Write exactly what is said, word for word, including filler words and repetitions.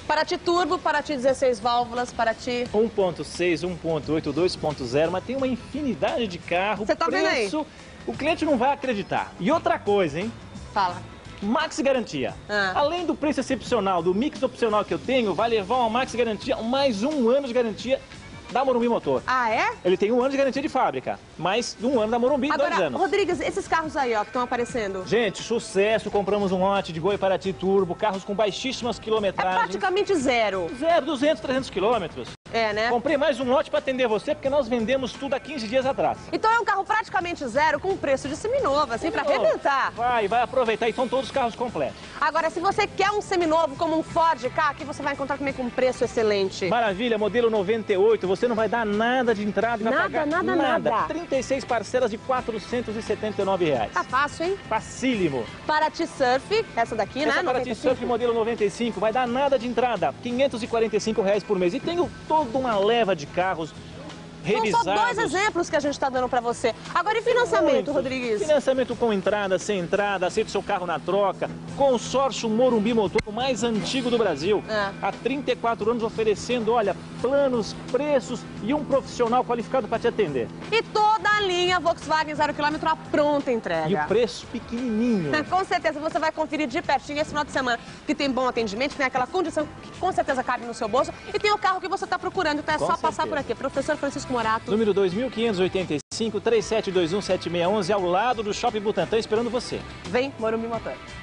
Paraty Turbo, Paraty dezesseis válvulas, Paraty... um ponto seis, um ponto oito, dois ponto zero, mas tem uma infinidade de carro. Você tá vendo aí? O cliente não vai acreditar. E outra coisa, hein? Fala. Max Garantia. Ah. Além do preço excepcional, do mix opcional que eu tenho, vai levar uma Max Garantia, mais um ano de garantia da Morumbi Motor. Ah, é? Ele tem um ano de garantia de fábrica, mais um ano da Morumbi, Agora, dois anos. Rodrigues, esses carros aí, ó, que estão aparecendo... Gente, sucesso, compramos um lote de Goi Paraty Turbo, carros com baixíssimas É quilometragens. praticamente zero. Zero, duzentos, trezentos quilômetros. É, né? Comprei mais um lote para atender você, porque nós vendemos tudo há quinze dias atrás. Então é um carro praticamente zero, com preço de seminovo, assim, pra arrebentar. Vai, vai aproveitar, e estão todos os carros completos. Agora, se você quer um seminovo como um Ford Ka, aqui você vai encontrar também com um preço excelente. Maravilha, modelo noventa e oito, você não vai dar nada de entrada e vai Nada, pagar nada, nada. trinta e seis parcelas de quatrocentos e setenta e nove reais. Tá fácil, hein? Facílimo. Paraty Surf, essa daqui, Essa né? Paraty Surf modelo noventa e cinco vai dar nada de entrada, quinhentos e quarenta e cinco reais por mês. E tenho toda uma leva de carros revisados. São só dois exemplos que a gente está dando para você. Agora, e financiamento, Muito. Rodrigues? Financiamento com entrada, sem entrada, aceita seu carro na troca. Consórcio Morumbi Motor, o mais antigo do Brasil. É. Há trinta e quatro anos oferecendo, olha, planos, preços e um profissional qualificado para te atender. E toda a linha Volkswagen zero quilômetro à pronta entrega. E o preço pequenininho. Com certeza, você vai conferir de pertinho esse final de semana, que tem bom atendimento, tem aquela condição que com certeza cabe no seu bolso e tem o carro que você está procurando, então é Com só certeza. passar por aqui. Professor Francisco Morato. Número dois mil quinhentos e oitenta e cinco, três sete dois um, sete seis um um, ao lado do Shopping Butantã, esperando você. Vem, Morumbi Motor.